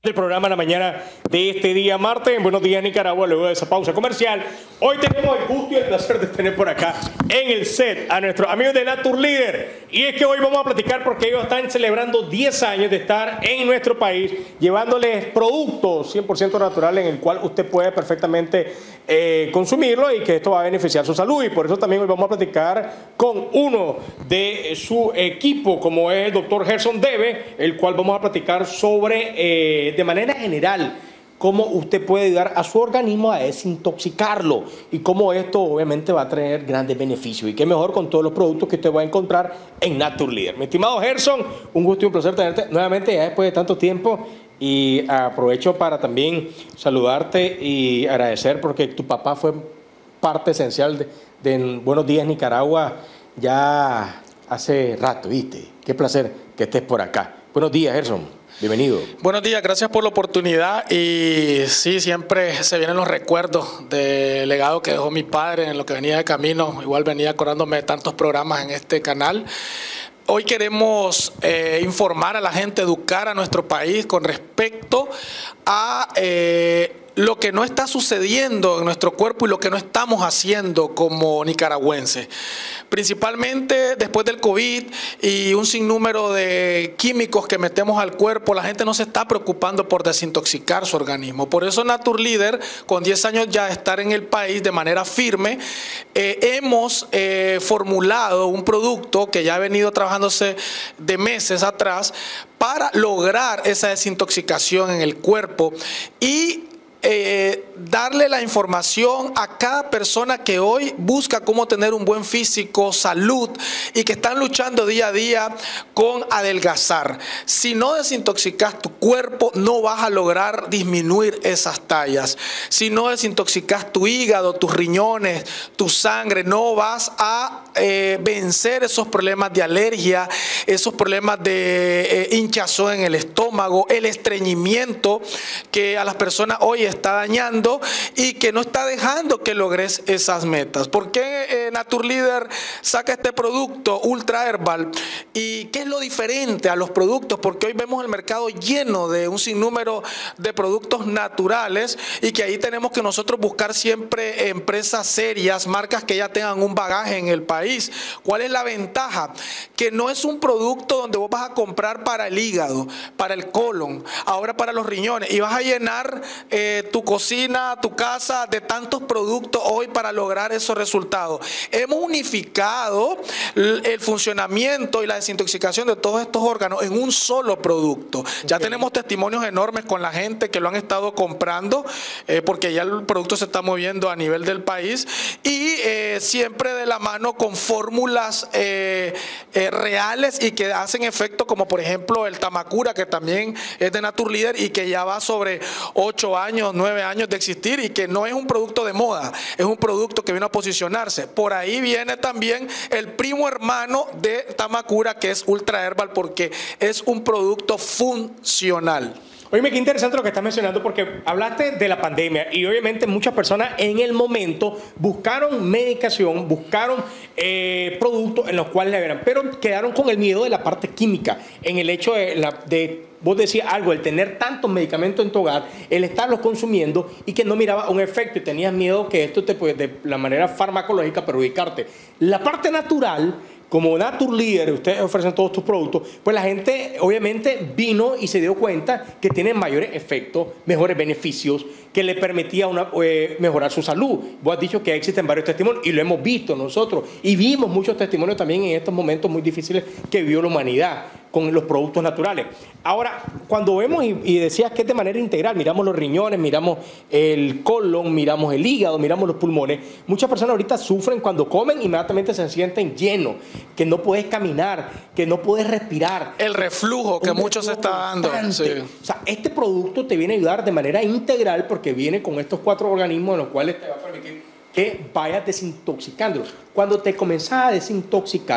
El programa en la mañana de este día martes en Buenos Días Nicaragua, luego de esa pausa comercial. Hoy tenemos el gusto y el placer de tener por acá en el set a nuestros amigos de Naturleader. Y es que hoy vamos a platicar porque ellos están celebrando 10 años de estar en nuestro país, llevándoles productos 100% naturales en el cual usted puede perfectamente consumirlo y que esto va a beneficiar su salud. Y por eso también hoy vamos a platicar con uno de su equipo, como es el doctor Gerson Debe, el cual vamos a platicar sobre de manera general cómo usted puede ayudar a su organismo a desintoxicarlo y cómo esto obviamente va a traer grandes beneficios. Y qué mejor con todos los productos que usted va a encontrar en Naturleader. Mi estimado Gerson, un gusto y un placer tenerte nuevamente ya después de tanto tiempo. Y aprovecho para también saludarte y agradecer porque tu papá fue parte esencial de Buenos Días Nicaragua ya hace rato, ¿viste? Qué placer que estés por acá. Buenos días, Gerson. Bienvenido. Buenos días, gracias por la oportunidad. Y sí, siempre se vienen los recuerdos del legado que dejó mi padre en lo que venía de camino. Igual venía acordándome de tantos programas en este canal. Hoy queremos informar a la gente, educar a nuestro país con respecto a lo que no está sucediendo en nuestro cuerpo y lo que no estamos haciendo como nicaragüenses. Principalmente después del COVID y un sinnúmero de químicos que metemos al cuerpo, la gente no se está preocupando por desintoxicar su organismo. Por eso Naturleader, con 10 años ya de estar en el país de manera firme, hemos formulado un producto que ya ha venido trabajándose de meses atrás para lograr esa desintoxicación en el cuerpo y darle la información a cada persona que hoy busca cómo tener un buen físico, salud y que están luchando día a día con adelgazar. Si no desintoxicas tu cuerpo, no vas a lograr disminuir esas tallas. Si no desintoxicas tu hígado, tus riñones, tu sangre, no vas a vencer esos problemas de alergia, esos problemas de hinchazón en el estómago, el estreñimiento que a las personas hoy está dañando y que no está dejando que logres esas metas. ¿Por qué Naturleader saca este producto Ultra Herbal? ¿Y qué es lo diferente a los productos? Porque hoy vemos el mercado lleno de un sinnúmero de productos naturales y que ahí tenemos que nosotros buscar siempre empresas serias, marcas que ya tengan un bagaje en el país. ¿Cuál es la ventaja? Que no es un producto donde vos vas a comprar para el hígado, para el colon, ahora para los riñones y vas a llenar tu cocina, tu casa de tantos productos hoy para lograr esos resultados. Hemos unificado el funcionamiento y la desintoxicación de todos estos órganos en un solo producto. Ya tenemos testimonios enormes con la gente que lo han estado comprando porque ya el producto se está moviendo a nivel del país y siempre de la mano con fórmulas reales y que hacen efecto, como por ejemplo el Tamacura, que también es de Naturleader y que ya va sobre 8 años, 9 años de existir y que no es un producto de moda, es un producto que vino a posicionarse. Por ahí viene también el primo hermano de Tamacura, que es Ultra Herbal, porque es un producto funcional. Oye, qué interesante lo que estás mencionando porque hablaste de la pandemia y obviamente muchas personas en el momento buscaron medicación, buscaron productos en los cuales le verán, pero quedaron con el miedo de la parte química, en el hecho de vos decías algo, el tener tantos medicamentos en tu hogar, el estarlos consumiendo y que no miraba un efecto y tenías miedo que esto te puede, de la manera farmacológica, perjudicarte. La parte natural, como Naturleader, ustedes ofrecen todos tus productos, pues la gente obviamente vino y se dio cuenta que tienen mayores efectos, mejores beneficios, que le permitía mejorar su salud. Vos has dicho que existen varios testimonios y lo hemos visto nosotros y vimos muchos testimonios también en estos momentos muy difíciles que vivió la humanidad con los productos naturales. Ahora, cuando vemos y decías que es de manera integral, miramos los riñones, miramos el colon, miramos el hígado, miramos los pulmones, muchas personas ahorita sufren cuando comen, inmediatamente se sienten llenos, que no puedes caminar, que no puedes respirar. El reflujo que muchos se está dando. Sí. O sea, este producto te viene a ayudar de manera integral porque viene con estos 4 organismos en los cuales te va a permitir que vayas desintoxicándolo. Cuando te comenzás a desintoxicar,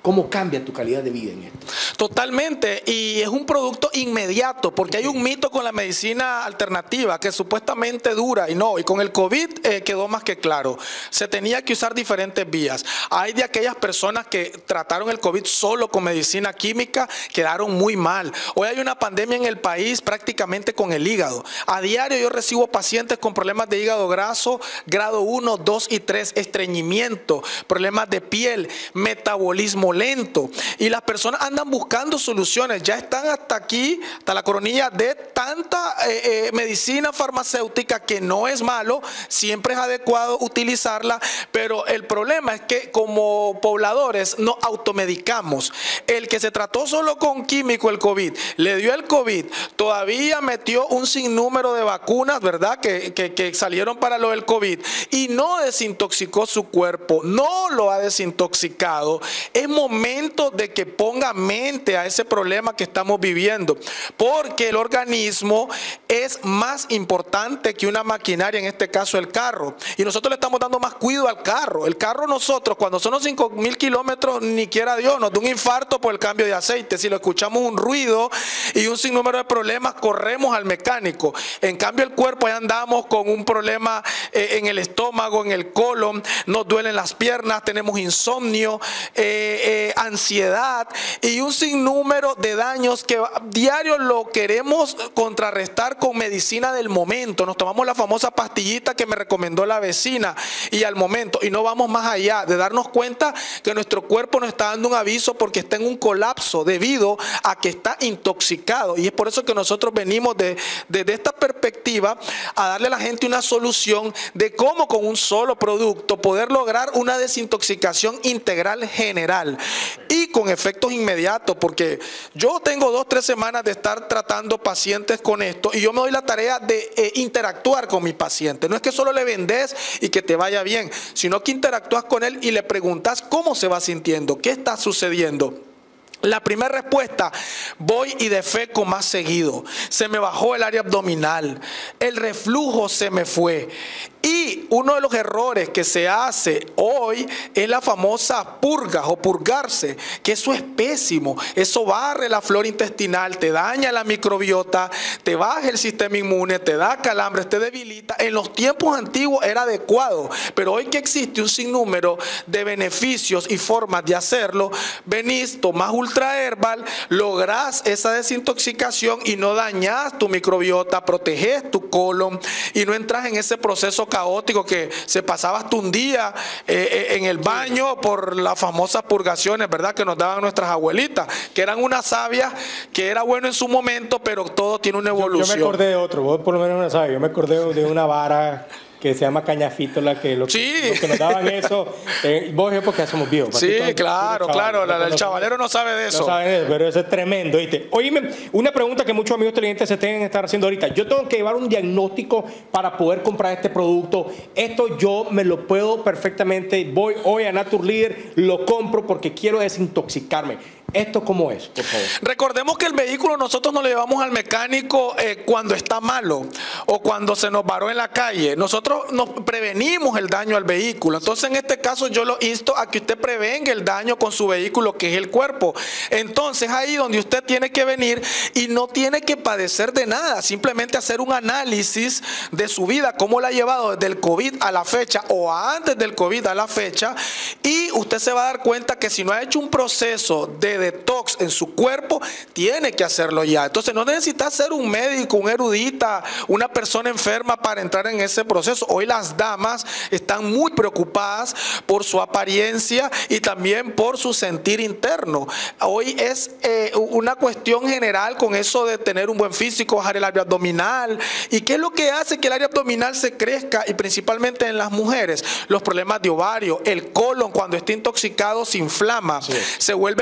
¿Cómo cambia tu calidad de vida en esto? Totalmente, y es un producto inmediato, porque hay un mito con la medicina alternativa que supuestamente dura, y no, y con el COVID quedó más que claro. Se tenía que usar diferentes vías. Hay de aquellas personas que trataron el COVID solo con medicina química, quedaron muy mal. Hoy hay una pandemia en el país prácticamente con el hígado. A diario yo recibo pacientes con problemas de hígado graso, grado 1, 2 y 3, estreñimiento, problemas de piel, metabolismo lento, y las personas andan buscando soluciones, ya están hasta aquí, hasta la coronilla de tanta medicina farmacéutica, que no es malo, siempre es adecuado utilizarla, pero el problema es que como pobladores nos automedicamos. El que se trató solo con químico el COVID, le dio el COVID, todavía metió un sinnúmero de vacunas, ¿verdad?, que salieron para lo del COVID, y no desintoxicó su cuerpo, no lo ha desintoxicado. Es momento de que ponga mente a ese problema que estamos viviendo, porque el organismo es más importante que una maquinaria, en este caso el carro, y nosotros le estamos dando más cuidado al carro. El carro, nosotros cuando son los 5.000 kilómetros, ni quiera Dios, nos da un infarto por el cambio de aceite. Si lo escuchamos un ruido y un sinnúmero de problemas, corremos al mecánico. En cambio el cuerpo, ya andamos con un problema en el estómago, en el colon, nos duelen las piernas, tenemos insomnio, ansiedad y un sinnúmero de daños que diario lo queremos contrarrestar con medicina del momento. Nos tomamos la famosa pastillita que me recomendó la vecina y al momento, y no vamos más allá de darnos cuenta que nuestro cuerpo nos está dando un aviso porque está en un colapso debido a que está intoxicado, y es por eso que nosotros venimos desde esta perspectiva a darle a la gente una solución de cómo con un solo producto poder lograr una desintoxicación integral general y con efectos inmediatos, porque yo tengo 2 o 3 semanas de estar tratando pacientes con esto y yo me doy la tarea de interactuar con mi paciente. No es que solo le vendes y que te vaya bien, sino que interactúas con él y le preguntas cómo se va sintiendo, qué está sucediendo. La primera respuesta: voy y defeco más seguido, se me bajó el área abdominal, el reflujo se me fue. Y uno de los errores que se hace hoy es la famosa purga o purgarse, que eso es pésimo. Eso barre la flora intestinal, te daña la microbiota, te baja el sistema inmune, te da calambres, te debilita. En los tiempos antiguos era adecuado, pero hoy que existe un sinnúmero de beneficios y formas de hacerlo, venís, tomás Ultra Herbal, lográs esa desintoxicación y no dañás tu microbiota, proteges tu colon y no entras en ese proceso caótico que se pasaba hasta un día en el baño por las famosas purgaciones, ¿verdad?, que nos daban nuestras abuelitas, que eran unas sabias, que era bueno en su momento, pero todo tiene una evolución. Yo me acordé de otro, vos por lo menos no sabes, yo me acordé de una vara que se llama cañafítola, que lo que nos daban eso, vos es porque somos viejos. Sí, claro, el chavalero no sabe de eso. No sabe de eso, pero eso es tremendo, ¿viste? Oíme, una pregunta que muchos amigos televidentes se tienen que estar haciendo ahorita. Yo tengo que llevar un diagnóstico para poder comprar este producto. Esto yo me lo puedo perfectamente, voy hoy a Naturleader, lo compro porque quiero desintoxicarme. ¿Esto cómo es, por favor? Recordemos que el vehículo nosotros no le llevamos al mecánico cuando está malo o cuando se nos varó en la calle. Nosotros nos prevenimos el daño al vehículo. Entonces, en este caso, yo lo insto a que usted prevenga el daño con su vehículo, que es el cuerpo. Entonces, ahí donde usted tiene que venir y no tiene que padecer de nada. Simplemente hacer un análisis de su vida, cómo la ha llevado desde el COVID a la fecha o antes del COVID a la fecha, y usted se va a dar cuenta que si no ha hecho un proceso de detox en su cuerpo, tiene que hacerlo ya. Entonces no necesita ser un médico, un erudita, una persona enferma para entrar en ese proceso. Hoy las damas están muy preocupadas por su apariencia y también por su sentir interno. Hoy es una cuestión general con eso de tener un buen físico, bajar el área abdominal. ¿Y qué es lo que hace que el área abdominal se crezca? Y principalmente en las mujeres, los problemas de ovario, el colon cuando está intoxicado se inflama, sí, se vuelve perezoso,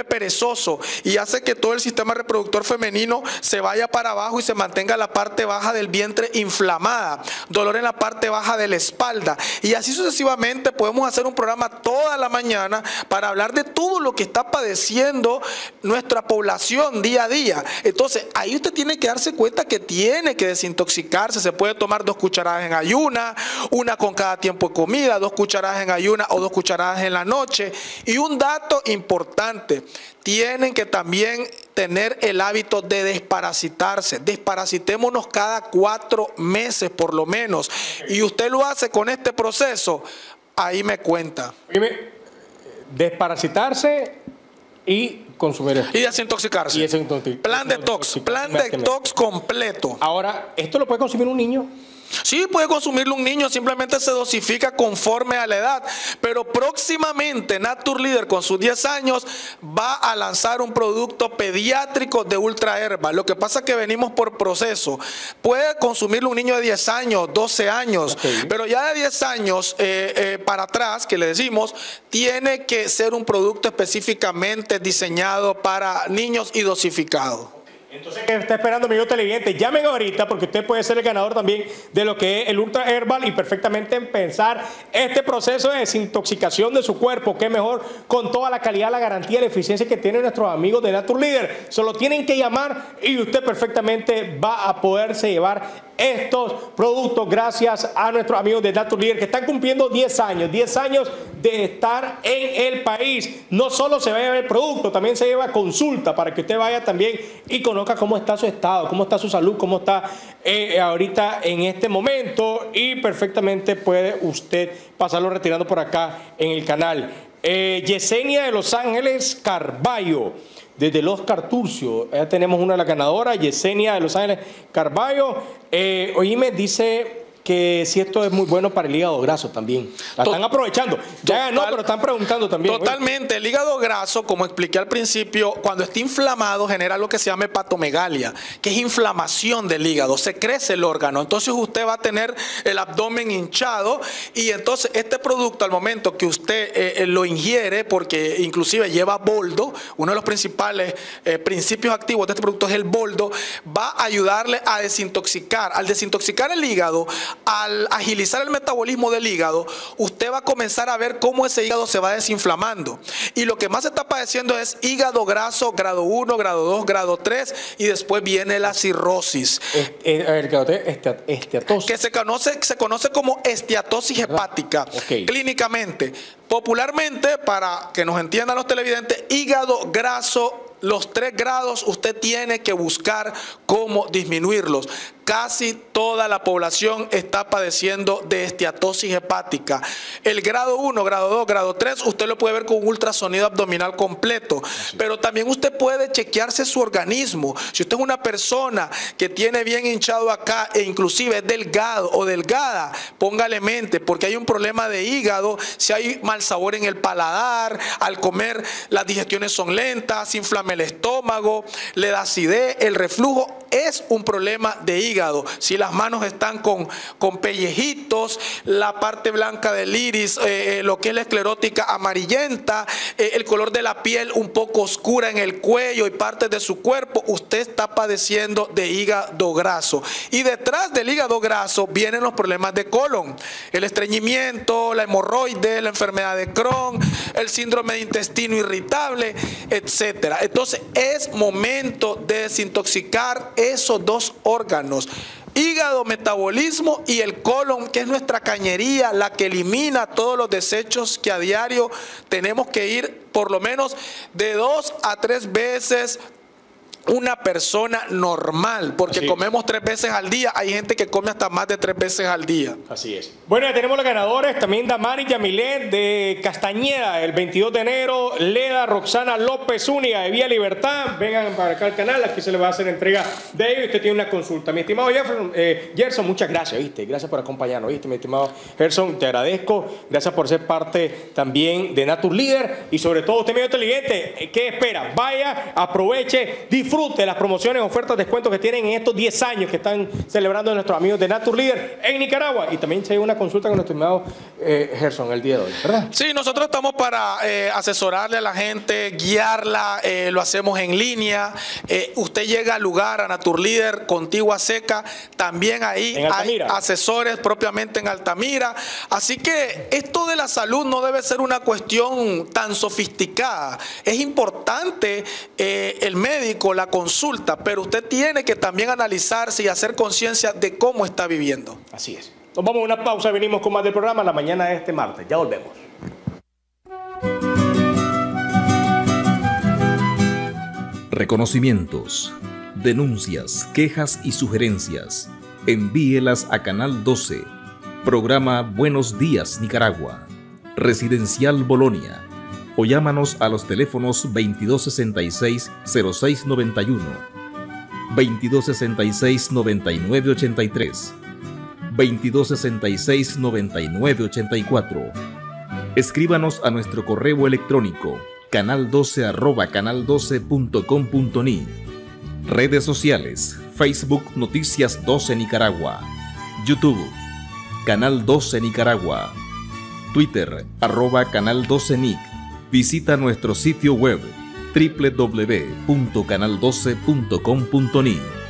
perezoso y hace que todo el sistema reproductor femenino se vaya para abajo y se mantenga la parte baja del vientre inflamada, dolor en la parte baja de la espalda, y así sucesivamente. Podemos hacer un programa toda la mañana para hablar de todo lo que está padeciendo nuestra población día a día. Entonces ahí usted tiene que darse cuenta que tiene que desintoxicarse. Se puede tomar 2 cucharadas en ayuna, una con cada tiempo de comida, 2 cucharadas en ayuna o 2 cucharadas en la noche. Y un dato importante: tienen que también tener el hábito de desparasitarse. Desparasitémonos cada 4 meses por lo menos. Y usted lo hace con este proceso, ahí me cuenta. Desparasitarse y consumir esto. Y desintoxicarse. Plan detox completo. Ahora, ¿esto lo puede consumir un niño? Sí, puede consumirlo un niño, simplemente se dosifica conforme a la edad. Pero próximamente Naturleader, con sus 10 años, va a lanzar un producto pediátrico de Ultra Herbal. Lo que pasa es que venimos por proceso. Puede consumirlo un niño de 10 años, 12 años, pero ya de 10 años para atrás, que le decimos, tiene que ser un producto específicamente diseñado para niños y dosificado. Entonces, ¿qué está esperando, amigo televidente? Llamen ahorita, porque usted puede ser el ganador también de lo que es el Ultra Herbal y perfectamente empezar este proceso de desintoxicación de su cuerpo, que es mejor con toda la calidad, la garantía y la eficiencia que tienen nuestros amigos de Naturleader. Solo tienen que llamar y usted perfectamente va a poderse llevar estos productos gracias a nuestros amigos de Naturleader, que están cumpliendo 10 años de estar en el país. No solo se va a llevar el producto, también se lleva consulta para que usted vaya también y conozca cómo está su estado, cómo está su salud, cómo está ahorita en este momento, y perfectamente puede usted pasarlo retirando por acá en el canal. Yesenia de Los Ángeles Carballo, desde Los Carturcio, ya tenemos una de las ganadoras, Yesenia de Los Ángeles Carballo. Oíme, dice que si esto es muy bueno para el hígado graso también. La están aprovechando. Ya ganó, pero están preguntando también. Totalmente. El hígado graso, como expliqué al principio, cuando está inflamado genera lo que se llama hepatomegalia, que es inflamación del hígado. Se crece el órgano. Entonces usted va a tener el abdomen hinchado, y entonces este producto, al momento que usted lo ingiere, porque inclusive lleva boldo, uno de los principales principios activos de este producto es el boldo, va a ayudarle a desintoxicar. Al desintoxicar el hígado, al agilizar el metabolismo del hígado, usted va a comenzar a ver cómo ese hígado se va desinflamando. Y lo que más se está padeciendo es hígado graso grado 1, grado 2, grado 3, y después viene la cirrosis. Esteatosis. Que se conoce como esteatosis hepática. Clínicamente. Popularmente, para que nos entiendan los televidentes, hígado graso, los 3 grados, usted tiene que buscar cómo disminuirlos. Casi toda la población está padeciendo de esteatosis hepática. El grado 1, grado 2, grado 3, usted lo puede ver con un ultrasonido abdominal completo. Pero también usted puede chequearse su organismo. Si usted es una persona que tiene bien hinchado acá e inclusive es delgado o delgada, póngale mente, porque hay un problema de hígado. Si hay mal sabor en el paladar, al comer las digestiones son lentas, se inflama el estómago, le da acidez, el reflujo, es un problema de hígado. Si las manos están con pellejitos, la parte blanca del iris, lo que es la esclerótica amarillenta, el color de la piel un poco oscura en el cuello y partes de su cuerpo, usted está padeciendo de hígado graso. Y detrás del hígado graso vienen los problemas de colon, el estreñimiento, la hemorroides, la enfermedad de Crohn, el síndrome de intestino irritable, etcétera. Entonces es momento de desintoxicar esos 2 órganos: hígado, metabolismo, y el colon, que es nuestra cañería, la que elimina todos los desechos que a diario tenemos que ir por lo menos de 2 a 3 veces una persona normal, porque comemos 3 veces al día. Hay gente que come hasta más de 3 veces al día. Así es. Bueno, ya tenemos los ganadores. También Damari Yamilet de Castañeda, el 22 de enero. Leda Roxana López Zúñiga de Vía Libertad. Vengan para acá al canal, aquí se les va a hacer entrega de ellos. Usted tiene una consulta. Mi estimado Gerson, muchas gracias, ¿viste? Gracias por acompañarnos, ¿viste? Mi estimado Gerson, te agradezco. Gracias por ser parte también de Naturleader. Y sobre todo, usted medio inteligente, ¿qué espera? Vaya, aproveche, disfrute disfrute las promociones, ofertas, descuentos que tienen en estos 10 años que están celebrando nuestros amigos de Naturleader en Nicaragua. Y también se dio una consulta con nuestro estimado Gerson el día de hoy, ¿verdad? Sí, nosotros estamos para asesorarle a la gente, guiarla, lo hacemos en línea. Usted llega al lugar, a Naturleader, Contigua Seca, también ahí hay asesores propiamente en Altamira. Así que esto de la salud no debe ser una cuestión tan sofisticada. Es importante el médico, la consulta, pero usted tiene que también analizarse y hacer conciencia de cómo está viviendo. Así es. Nos vamos a una pausa, venimos con más del programa la mañana de este martes. Ya volvemos. Reconocimientos, denuncias, quejas y sugerencias. Envíelas a Canal 12. Programa Buenos Días Nicaragua. Residencial Bolonia. O llámanos a los teléfonos 2266-0691, 2266-9983, 2266-9984. Escríbanos a nuestro correo electrónico canal12@canal12.com.ni. Redes sociales: Facebook Noticias 12 Nicaragua, YouTube Canal 12 Nicaragua, Twitter @Canal 12 Nic. Visita nuestro sitio web www.canal12.com.ni.